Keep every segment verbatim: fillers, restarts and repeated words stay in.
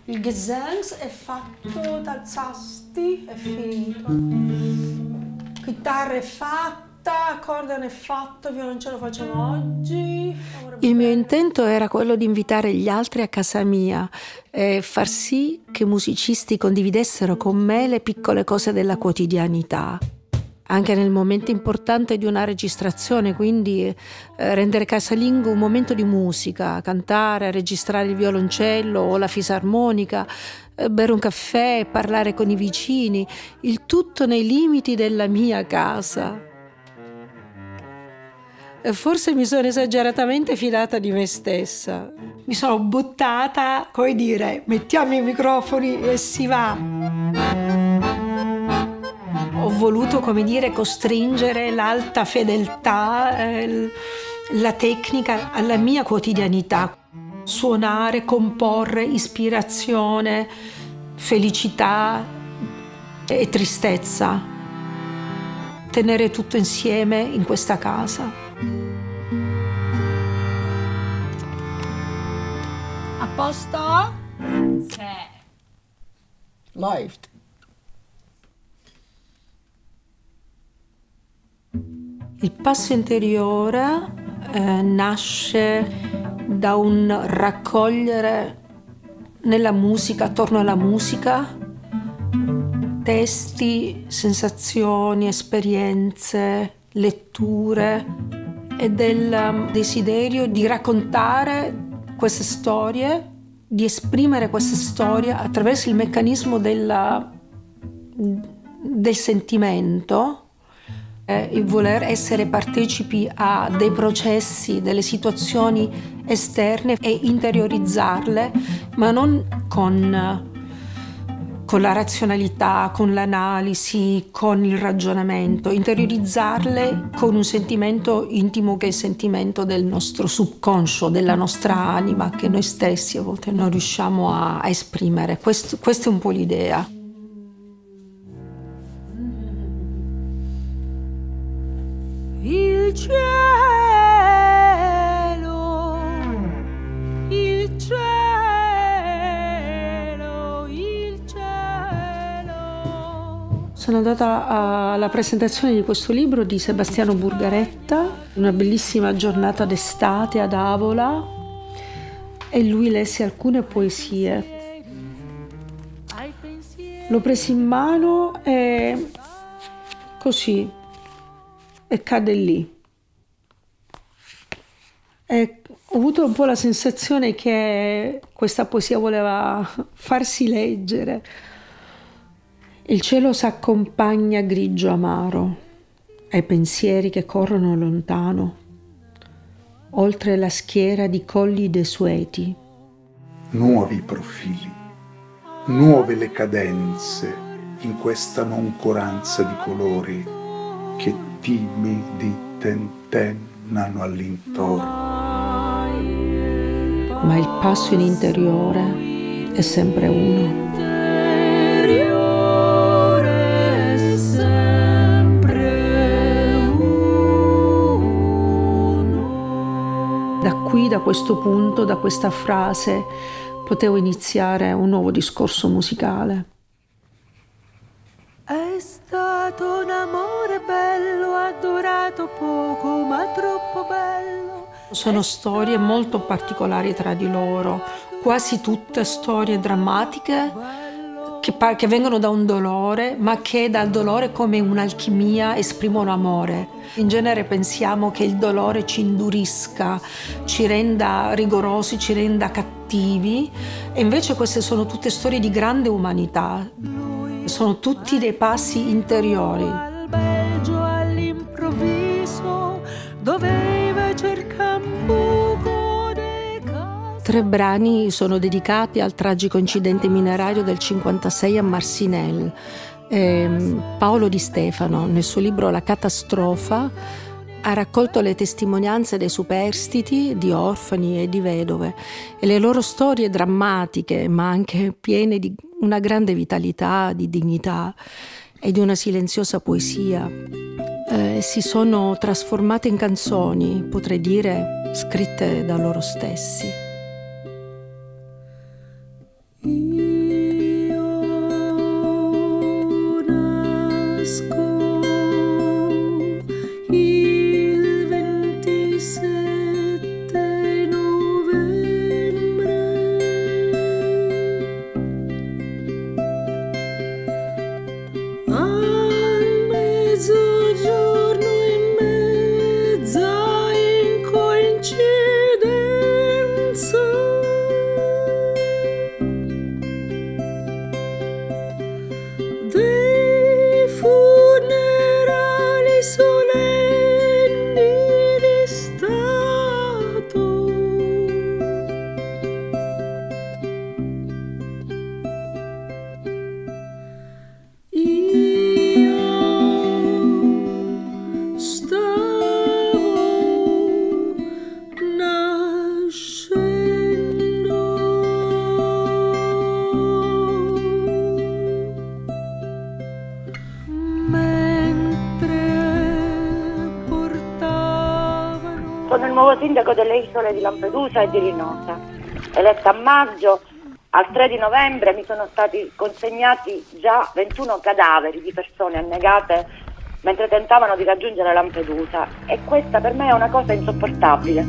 Il Gesangs è fatto dal Zasti, è finito. Chitarra è fatta, accordion è fatto, violoncello facciamo oggi. Il mio intento era quello di invitare gli altri a casa mia e far sì che i musicisti condividessero con me le piccole cose della quotidianità. Anche nel momento importante di una registrazione, quindi eh, rendere casalingo un momento di musica, cantare, registrare il violoncello o la fisarmonica, eh, bere un caffè, parlare con i vicini, il tutto nei limiti della mia casa. E forse mi sono esageratamente fidata di me stessa. Mi sono buttata, come dire, mettiamo i microfoni e si va. Ho voluto, come dire, costringere l'alta fedeltà, eh, la tecnica alla mia quotidianità. Suonare, comporre, ispirazione, felicità e tristezza. Tenere tutto insieme in questa casa. A posto? Sì. Läuft. Il passo interiore eh, nasce da un raccogliere nella musica, attorno alla musica, testi, sensazioni, esperienze, letture e del desiderio di raccontare queste storie, di esprimere queste storie attraverso il meccanismo della, del sentimento. Il voler essere partecipi a dei processi, delle situazioni esterne e interiorizzarle, ma non con, con la razionalità, con l'analisi, con il ragionamento, interiorizzarle con un sentimento intimo che è il sentimento del nostro subconscio, della nostra anima, che noi stessi a volte non riusciamo a, a esprimere. Questo, questa è un po' l'idea. Il cielo, il cielo, il cielo. Sono andata alla presentazione di questo libro di Sebastiano Burgaretta, una bellissima giornata d'estate ad Avola, e lui lesse alcune poesie. L'ho preso in mano e così. E cade lì. E ho avuto un po' la sensazione che questa poesia voleva farsi leggere. Il cielo s'accompagna grigio amaro ai pensieri che corrono lontano, oltre la schiera di colli desueti. Nuovi profili, nuove le cadenze in questa noncuranza di colori che timidi tentennano all'intorno. Ma il passo in interiore è sempre uno. Interiore è sempre uno. Da qui, da questo punto, da questa frase, potevo iniziare un nuovo discorso musicale. È stato un amore bello, ha durato poco, ma troppo bello. Sono storie molto particolari tra di loro, quasi tutte storie drammatiche che, che vengono da un dolore, ma che dal dolore come un'alchimia esprimono amore. In genere pensiamo che il dolore ci indurisca, ci renda rigorosi, ci renda cattivi, e invece queste sono tutte storie di grande umanità. Sono tutti dei passi interiori. Al Belgio all'improvviso doveva cercare un buco di casa. Tre brani sono dedicati al tragico incidente minerario del cinquantasei a Marcinelle. Eh, Paolo Di Stefano, nel suo libro La catastrofa, ha raccolto le testimonianze dei superstiti, di orfani e di vedove, e le loro storie drammatiche, ma anche piene di una grande vitalità, di dignità e di una silenziosa poesia, eh, si sono trasformate in canzoni, potrei dire, scritte da loro stessi. sindaco delle isole di Lampedusa e di Linosa. Eletta a maggio, al tre di novembre mi sono stati consegnati già ventuno cadaveri di persone annegate mentre tentavano di raggiungere Lampedusa, e questa per me è una cosa insopportabile.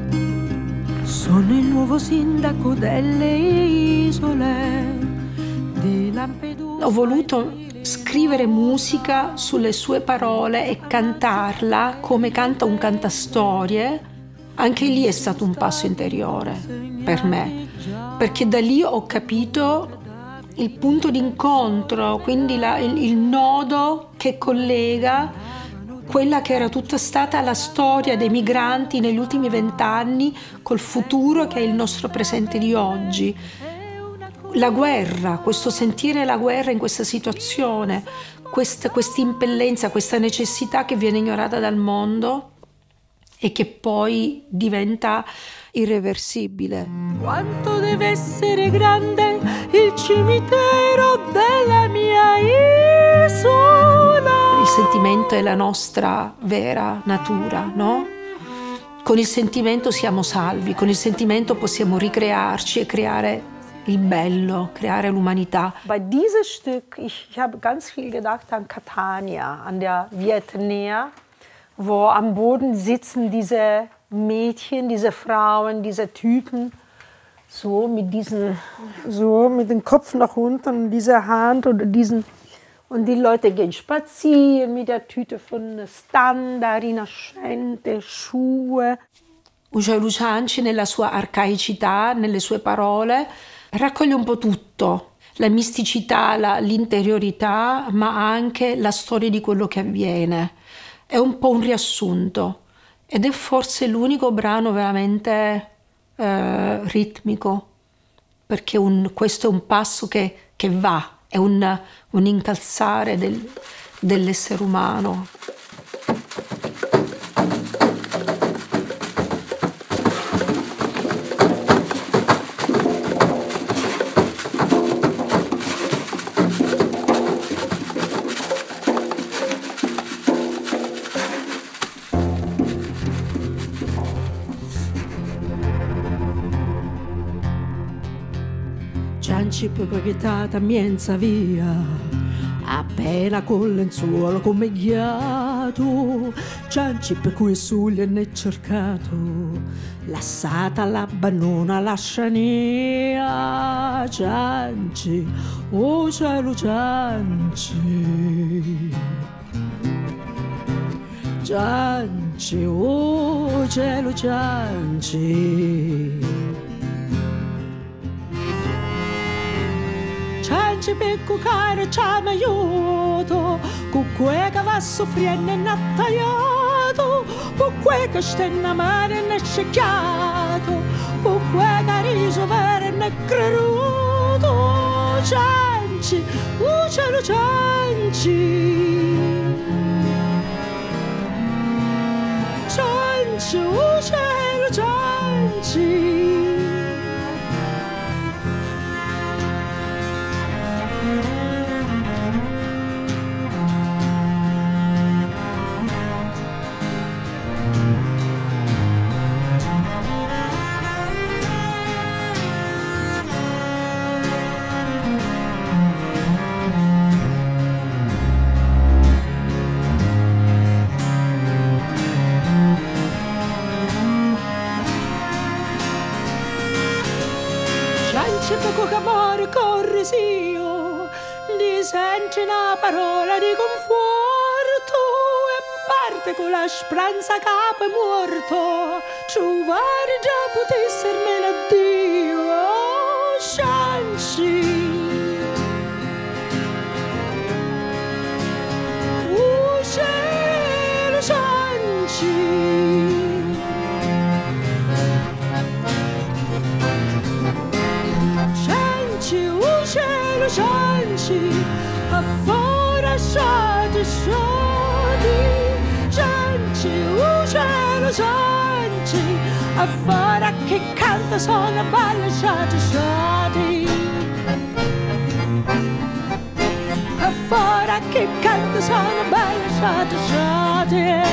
Sono il nuovo sindaco delle isole di Lampedusa. Ho voluto scrivere musica sulle sue parole e cantarla come canta un cantastorie. Anche lì è stato un passo interiore per me, perché da lì ho capito il punto d'incontro, quindi la, il, il nodo che collega quella che era tutta stata la storia dei migranti negli ultimi vent'anni col futuro che è il nostro presente di oggi. La guerra, questo sentire la guerra in questa situazione, questa impellenza, questa necessità che viene ignorata dal mondo e che poi diventa irreversibile. Quanto deve essere grande il cimitero della mia isola. Il sentimento è la nostra vera natura, no? Con il sentimento siamo salvi, con il sentimento possiamo ricrearci e creare il bello, creare l'umanità. Bei dieses Stück, ich, ich habe ganz viel gedacht an Catania, an der Vietnäa, wo am Boden sitzen diese Mädchen, diese Frauen, diese Typen, so mit diesen, so mit dem Kopf nach unten, dieser Hand oder diesen, und die Leute gehen spazieren mit der Tüte von Standard, rinascente, Schuhe. Uccello Cianci nella sua arcaicità, nelle sue parole, raccoglie un po' tutto, la misticità, la, l'interiorità, ma anche la storia di quello che avviene. È un po' un riassunto ed è forse l'unico brano veramente eh, ritmico, perché un, questo è un passo che, che va, è un, un incalzare del, dell'essere umano. Cianci poi quaghetata mienza via, appena col lenzuolo come ghiato. Cianci per cui sugli ne cercato, lassata la bannona lascia nia. Cianci, oh cielo Cianci, Cianci, oh cielo Cianci. Cianci per cucare ci ha aiuto, con quel che va soffrendo e n'ha tagliato, con quel che sta in mare e n'è scecchiato, con quel che riso vero e n'è creduto. Cianci, oh cielo Cianci, Cianci, oh cielo Cianci. Cianci poco che amore corre io, di senti una parola di conforto e parte con la speranza capo è morto, trovare già potessermene addio. Oh, Cianci, oh cielo Cianci. Cielo Cianci, a fora sciati sciati. Cianci, oh cielo Cianci, a fora che canta sono balla sciati sciati. A fora che canta sono balla sciati sciati.